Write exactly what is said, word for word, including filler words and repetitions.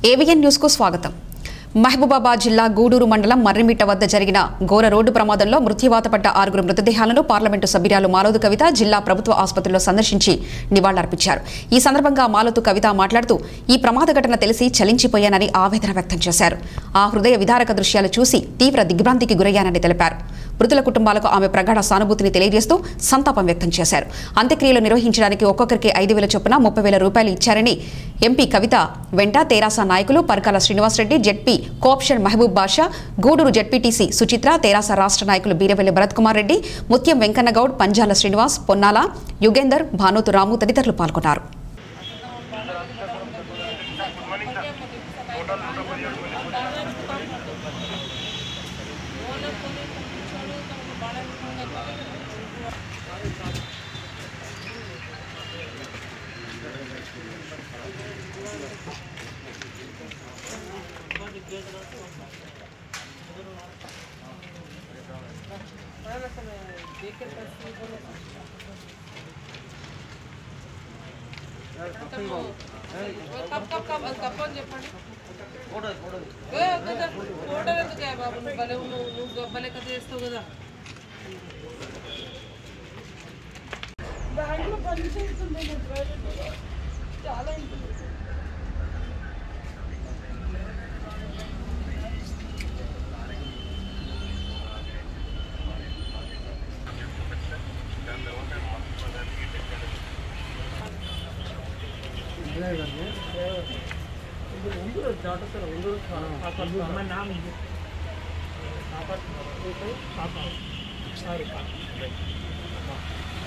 AVN news కు స్వాగతం. మహబూబాబాద్ జిల్లా గూడూరు మండలం మర్రిమిట్ట వద్ద జరిగిన ఘోర రోడ్డు ప్రమాదంలో మృత్యువాత పడ్డ ఆరుగురు మృతదేహాలను పార్లమెంటు సభ్యురాలు మాలోతు కవిత జిల్లా ప్రభుత్వ ఆసుపత్రిలో సందర్శించి నివాళులర్పించారు. ఈ సందర్భంగా మాలోతు కవిత మాట్లాడుతూ ఈ ప్రమాద ఘటన తెలిసి చలించిపోయానని ఆవేదన వ్యక్తం చేశారు. ఆ హృదయ విదారక దృశ్యాలు చూసి తీవ్ర దిగ్భ్రాంతికి గురయ్యానని తెలిపారు. మృతుల కుటుంబాలకు ఆమె ప్రగాఢ సానుభూతిని తెలియజేస్తూ సంతాపం వ్యక్తం చేశారు. అంత్యక్రియలు నిర్వహించడానికి ఒక్కొక్కరికి ఐదు వేల చొప్పున ముప్పై వేల రూపాయలు ఇచ్చారని ఎంపీ కవిత వెంట తెరాస నాయకులు Parakala Srinivasa Reddy, ZP cooption Mahabub Basha, Gudur ZPTC Suchitra, తెరాస రాష్ట్ర నాయకులు బీరవెల్లి భరత్ కుమార్ రెడ్డి, ముత్యం వెంకన్నగౌడ్, పంజాల శ్రీనివాస్, పొన్నాల యుగేందర్, భానోతు రాము తదితరులు పాల్గొన్నారు. कब कब कब कब చెప్పండి ఫోటో ఫోటో ఏ కదా ఫోటో ఎందుకు ఏ బాబు నువ్వు భలే నువ్వు భలే కథ చేస్తావు కదా బ్యాంకులో పని చేస్తుంది చాలా ఉంటుంది नाम